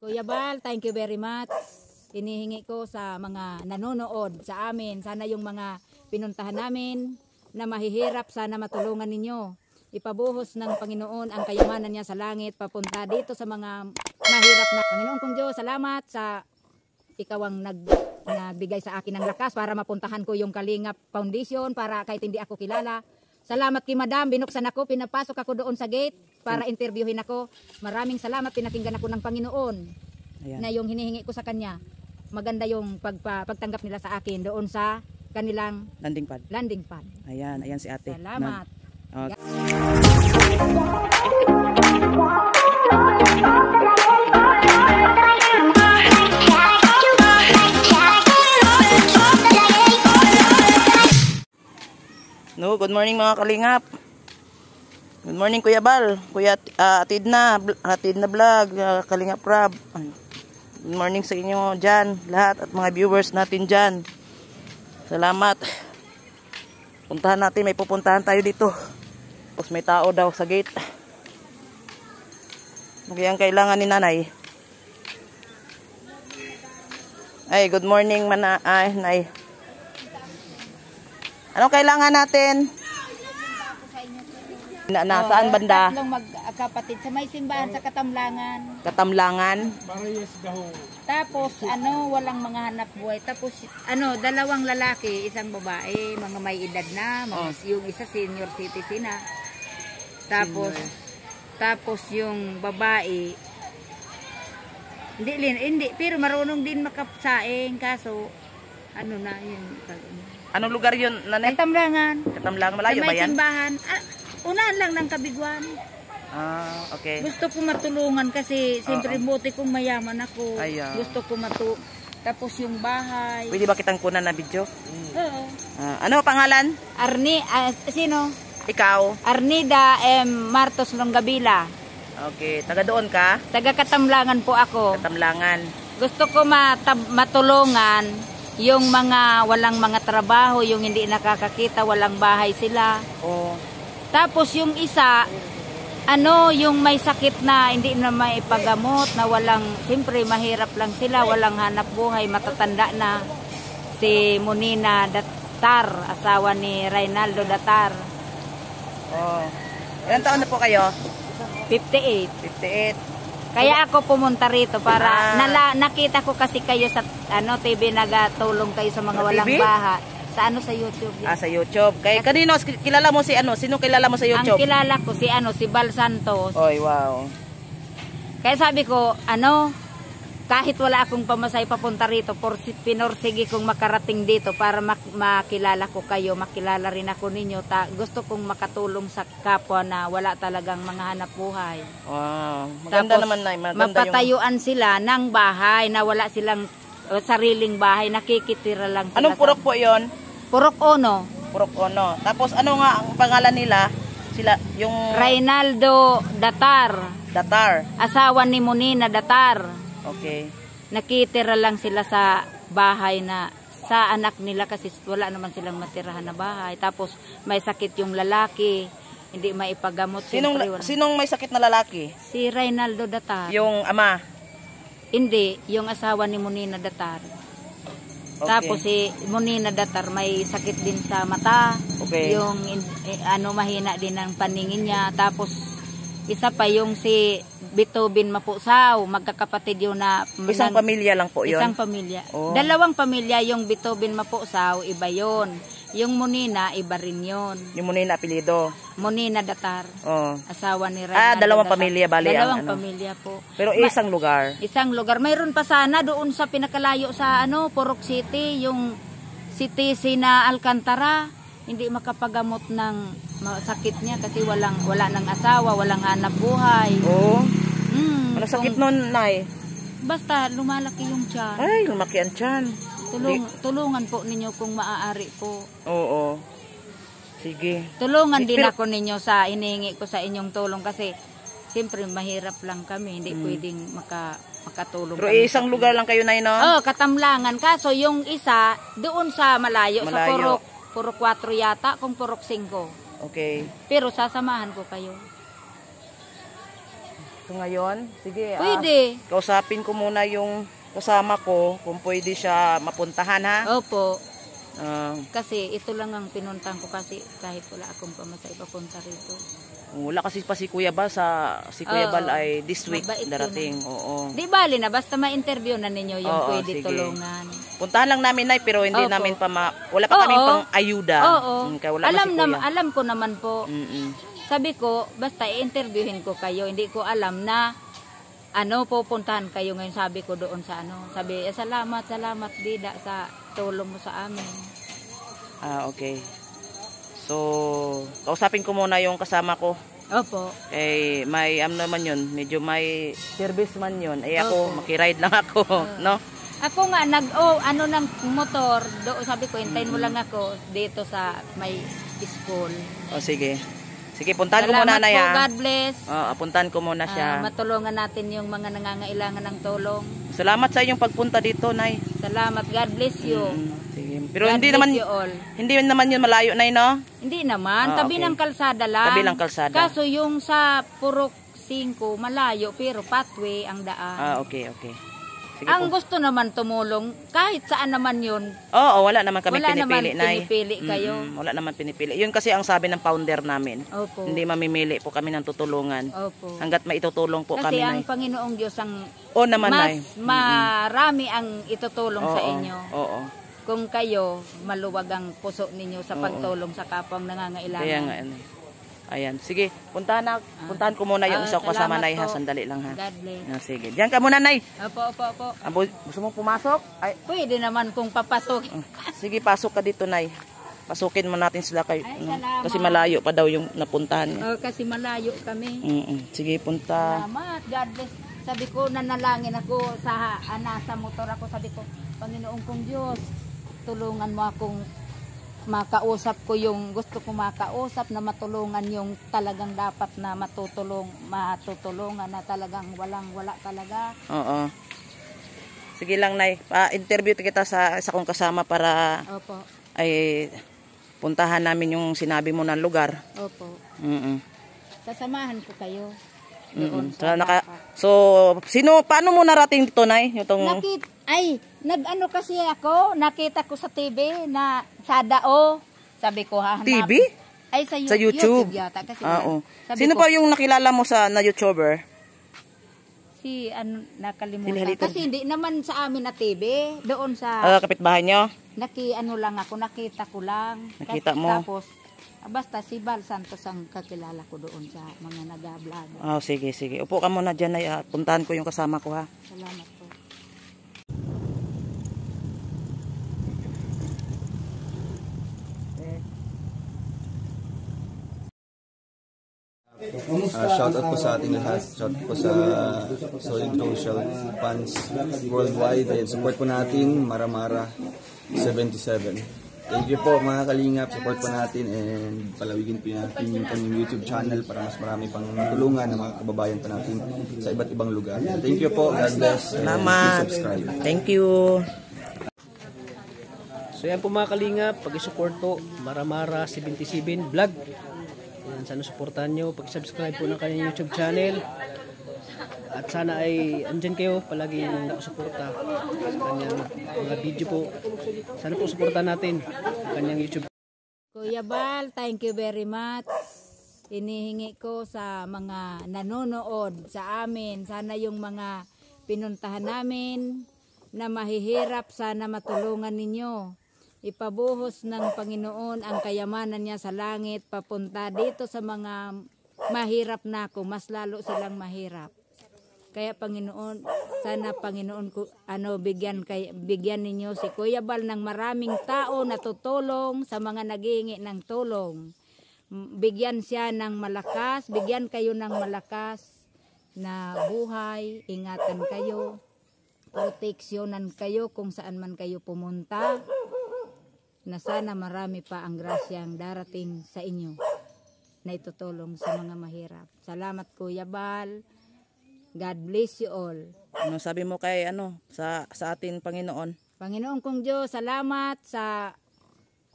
Kuya Bal, thank you very much. Inihingi ko sa mga nanonood sa amin, sana yung mga pinuntahan namin na mahihirap, sana matulungan ninyo. Ipabuhos ng Panginoon ang kayamanan niya sa langit, papunta dito sa mga mahirap na. Panginoon kong Diyos, salamat sa ikaw ang nagbigay sa akin ng lakas para mapuntahan ko yung Kalingap Foundation para kahit hindi ako kilala. Salamat kay Madam, binuksan ako, pinapasok ako doon sa gate para interviewin ako. Maraming salamat, pinakinggan ako ng Panginoon. Ayan. Na yung hinihingi ko sa kanya. Maganda yung pagtanggap nila sa akin doon sa kanilang landing pad. Ayan, ayan si ate. Salamat. Okay. No, good morning mga kalingap. Good morning Kuya Bal, Kuya Atid na vlog, Kalingap Rab. Good morning sa inyo dyan, lahat at mga viewers natin dyan. Salamat. Puntahan natin, may pupuntahan tayo dito. Tapos may tao daw sa gate. Ang kailangan ni nanay. Ay, good morning nay. Anong kailangan natin? Nasaan banda? Tatlong magkapatid sa may simbahan sa Katamlangan. Katamlangan? Tapos walang mga hanap buhay. Tapos dalawang lalaki, isang babae, mga may edad na, yung isa senior citizen na. Tapos yung babae hindi pero marunong din makapsaing, kaso yun. Anong lugar yun, nanay? Katamlangan. Katamlangan, malayo ba yan? Sa may simbahan. Unahan lang ng Kabiguan. Okay. Gusto ko matulungan kasi siyempre buti kong mayaman ako. Gusto ko tapos yung bahay. Pwede ba kitang kunan na video? Oo. Ano pangalan? Sino? Ikaw? Arnida M. Martos Longgabila. Okay. Taga doon ka? Taga Katamlangan po ako. Katamlangan. Gusto ko matulungan yung mga walang mga trabaho, yung hindi nakakakita, walang bahay sila. Tapos yung isa, yung may sakit na hindi na maipagamot, na siyempre mahirap lang sila, walang hanap buhay, matatanda na. Si Munina Datar, asawa ni Reynaldo Datar. Ilan taon na po kayo? 58. Kaya ako pumunta rito para nakita ko kasi kayo sa TV, nagatulong kayo sa mga walang bahay. Sa YouTube. Sa YouTube. Kay kanino kilala mo sino kilala mo sa YouTube? Ang kilala ko si Bal Santos. Oy, wow. Kaya sabi ko, kahit wala akong pamasay papunta rito, pinorsige kong makarating dito para makilala ko kayo, makilala rin ako ninyo. Gusto kong makatulong sa kapwa na wala talagang mga hanap buhay. Wow. Maganda naman, Nay. Mapatayuan sila ng bahay na wala silang sariling bahay, nakikitira lang sila. Anong purok po 'yon? Purok Ono. Tapos ano nga ang pangalan nila? Sila yung Reynaldo Datar. Asawa ni Munina Datar. Okay. Nakitira lang sila sa bahay na sa anak nila kasi wala naman silang matirahan na bahay. Tapos may sakit yung lalaki, hindi maipagamot. Sinong may sakit na lalaki? Si Reynaldo Datar. Yung ama? Hindi, yung asawa ni Munina Datar. Okay. Tapos si Munina Datar may sakit din sa mata. Okay. Yung mahina din ang paningin niya. Tapos isa pa yung si Bitobin Mapusaw, magkakapatid yun na isang pamilya lang po yun. Isang pamilya. Dalawang pamilya, yung Bitobin Mapusaw, iba yun. Yung Munina, iba rin yun. Yung Munina apelido? Munina Datar. Asawa ni Reynaldo. Dalawang pamilya bali. Dalawang pamilya po. Pero isang lugar? Isang lugar. Mayroon pa sana doon sa pinakalayo sa Purok City, yung city na Alcantara. Hindi makapagamot ng sakit niya kasi wala ng asawa, walang hanap buhay. Ano sakit nun, Nay? Basta lumalaki yung tiyan. Ay, lumaki ang tiyan. Tulungan po ninyo kung maaari po. Oo. Sige. Tulungan din ako ninyo sa inihingi ko sa inyong tulong kasi siyempre mahirap lang kami. Hindi pwedeng makatulong. Pero isang lugar lang kayo, Nay, no? Katamlangan. Kaso yung isa doon sa malayo. Sa Purok 4 yata, kung Purok 5. Okay. Pero sasamahan ko kayo. So ngayon, sige. Pwede. Kausapin ko muna yung kasama ko kung pwede siya mapuntahan ha. Opo. Ah, Kasi ito lang ang pinuntahan ko kasi kahit wala akong pamasay papunta rito. wala kasi pa si Kuya Bal si Kuya Oo. Bal ay this week Mabait darating. yun. Oo. Di bali na, basta ma-interview na ninyo yung Oo, pwede sige. tulungan. Puntahan lang namin nay pero hindi Opo. namin pa wala pa kami Oo. pang ayuda. Oo. Kaya wala pa si Kuya. Alam ko naman po. Mm-mm. Sabi ko, basta i-interviewin ko kayo. Hindi ko alam na pupuntahan kayo ngayon. Sabi ko doon sa Sabi, salamat Dida sa tulong mo sa amin. Ah, okay. So, kausapin ko muna yung kasama ko. Opo. Eh, may naman yun. Medyo may service man yun. Eh ako, Opo. makiride lang ako. No? Ako nga, ng motor, sabi ko, hintayin mo lang ako dito sa may school. O, sige. Sige, puntahan ko muna na po, yan. God bless. Puntahan ko muna siya. Matulungan natin yung mga nangangailangan ng tulong. Salamat sa iyong pagpunta dito, Nay. Salamat, God bless you. Sige. Pero God hindi bless naman you all. hindi naman yun malayo, Nay, no? Hindi naman, tabi Okay. ng kalsada lang. Tabi lang kalsada. Kaso yung sa Purok 5, malayo, pero pathway ang daan. Okay. Sige Ang po. gusto naman tumulong, kahit saan naman yun, Oo, wala naman kami wala pinipili, naman Nay. pinipili kayo. Wala naman pinipili. Yun kasi ang sabi ng founder namin. Opo. Hindi mamimili po kami ng tutulungan. Opo. Hanggat maitutulong po Kasi kami, ang Nay. Panginoong Diyos ang Oo naman, Nay. marami ang itutulong sa Oo, inyo. Oo. Kung kayo, maluwag ang puso ninyo sa pagtulong sa kapwang nangangailangan. Kaya nga, ano. Ayan. Sige, puntahan ko muna yung isa ko kasama, salamat Nay, ha. po. Sandali lang, ha. God bless. Sige. Diyan ka muna, Nay. Opo. Gusto mong pumasok? Ay, Pwede naman kung papasok. sige, pasok ka dito, Nay. Pasukin mo natin sila kayo. Ay, salamat. Kasi malayo pa daw yung napuntahan niya. Kasi malayo kami. Sige, punta. Salamat. God bless. Sabi ko, nanalangin ako sa nasa motor ako. Sabi ko, Panginoon kong Diyos, tulungan mo akong makausap ko yung gusto ko makausap na matulungan yung talagang dapat na matutulungan na talagang wala talaga. Oo. Sige lang, Nay. Interview kita sa isa kong kasama para Opo. ay puntahan namin yung sinabi mo ng lugar. Opo. Sasamahan ko kayo. So, paano mo narating dito, Nay? Nag-ano kasi ako, nakita ko sa TV na sa Dao. Sabi ko, TV? Ay, sa Sa YouTube? yata. Kasi Oo. sabi Sino ko, pa yung nakilala mo na YouTuber? nakalimutan. Kasi hindi naman sa amin na TV. Doon sa, Kapitbahay nyo? nakita ko lang. Nakita mo? Tapos, basta si Bal Santos ang kakilala ko doon sa mga nag-vlog. Sige. Upo ka muna dyan, Nay. Puntahan ko yung kasama ko, ha. Salamat po. Shoutout po sa ating lahat. Shoutout po sa Solid Social fans worldwide. Ayan, support po natin Maramara 77. Thank you po mga kalingap. Support po natin and palawigin po natin yung kanyang YouTube channel para mas marami pang tulungan ng mga kababayan po natin sa iba't ibang lugar. Thank you po. God bless. Salamat. Subscribe. Thank you. So yan po mga kalingap, pag-support po Maramara 77 vlog. Yan, sana supportahan nyo, pag-subscribe po ng kanyang YouTube channel. At sana ay andyan kayo palagi yung nakasuporta sa kanyang mga video po. Sana po supportahan natin ang kanyang YouTube. Kuya Bal, thank you very much. Inihingi ko sa mga nanonood sa amin, sana yung mga pinuntahan namin na mahihirap, sana matulungan ninyo. Ipabuhos ng Panginoon ang kayamanan niya sa langit papunta dito sa mga mahirap na ako, mas lalo silang mahirap. Kaya Panginoon, sana Panginoon bigyan ninyo si Kuya Bal ng maraming tao na tutulong sa mga naghihingi ng tulong. Bigyan siya ng malakas, bigyan kayo ng malakas na buhay, ingatan kayo, proteksyonan kayo kung saan man kayo pumunta. Na sana marami pa ang grasyang darating sa inyo na itutulong sa mga mahirap. Salamat Kuya Bal. God bless you all. Ano sabi mo kay sa atin Panginoon? Panginoon kong Diyos, salamat sa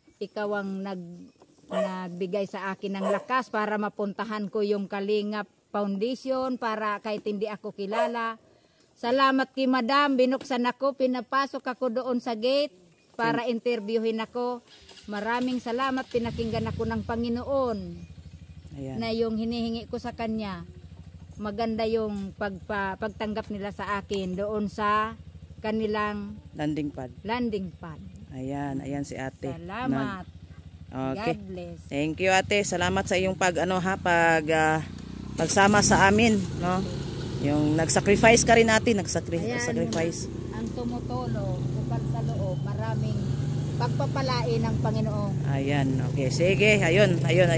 ikaw ang nagbigay sa akin ng lakas para mapuntahan ko yung Kalingap foundation para kahit hindi ako kilala. Salamat kay Madam, binuksan ako, pinapasok ako doon sa gate para interviewin ako. Maraming salamat, pinakinggan ako ng Panginoon. Ayan. Na yung hinihingi ko sa kanya, maganda yung pagtanggap nila sa akin doon sa kanilang Landing pad. Ayan, ayan si ate. Salamat. Okay. God bless. Thank you ate. Salamat sa iyong pagsama sa amin, no? Yung nag-sacrifice ka rin natin, nag-sacrifice. Ang tumutulong, bukal sa loob, maraming pagpapalain ng Panginoon. Ayan, okay. Sige, ayun.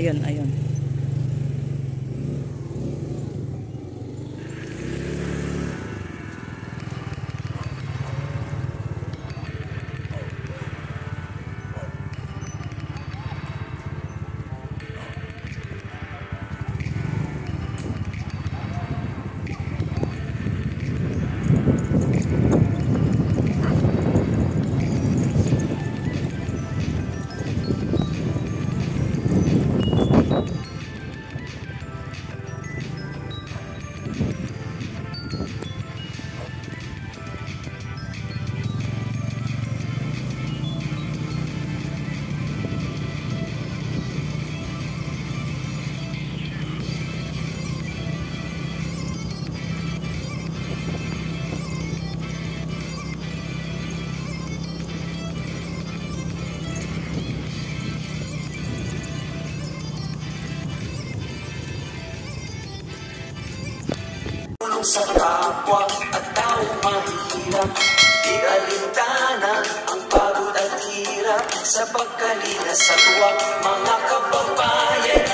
Sa kapwa at tao mahirap, di alintana ang pagod at hirap sa pagkalinas sa tuwa, mga kababayan.